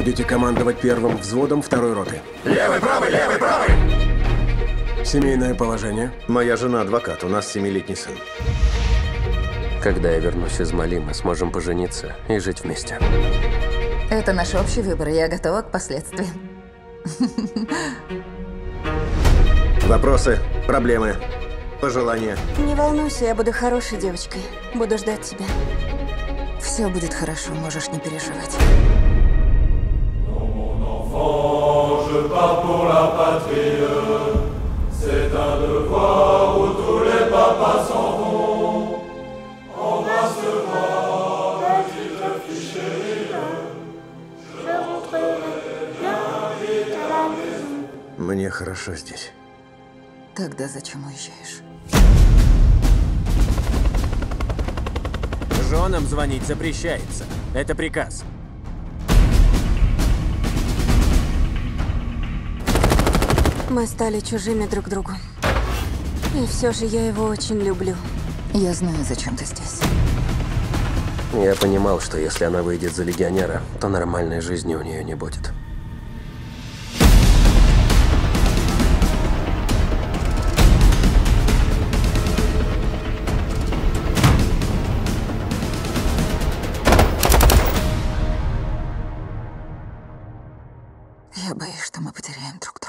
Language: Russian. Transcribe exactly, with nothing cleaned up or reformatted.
Будете командовать первым взводом второй роты. Левый, правый, левый, правый! Семейное положение. Моя жена адвокат, у нас семилетний сын. Когда я вернусь из Мали, мы сможем пожениться и жить вместе. Это наш общий выбор, и я готова к последствиям. Вопросы, проблемы, пожелания. Не волнуйся, я буду хорошей девочкой. Буду ждать тебя. Все будет хорошо, можешь не переживать. Je pars pour la patrie, c'est un devoir où tous les papas s'en vont. Embrasse-moi, petite fille chérie, je rentrerai bien vite à la maison. Мне хорошо здесь. Тогда зачем уезжаешь? Женам звонить запрещается. Это приказ. Мы стали чужими друг другу. И все же я его очень люблю. Я знаю, зачем ты здесь. Я понимал, что если она выйдет за легионера, то нормальной жизни у нее не будет. Я боюсь, что мы потеряем друг друга.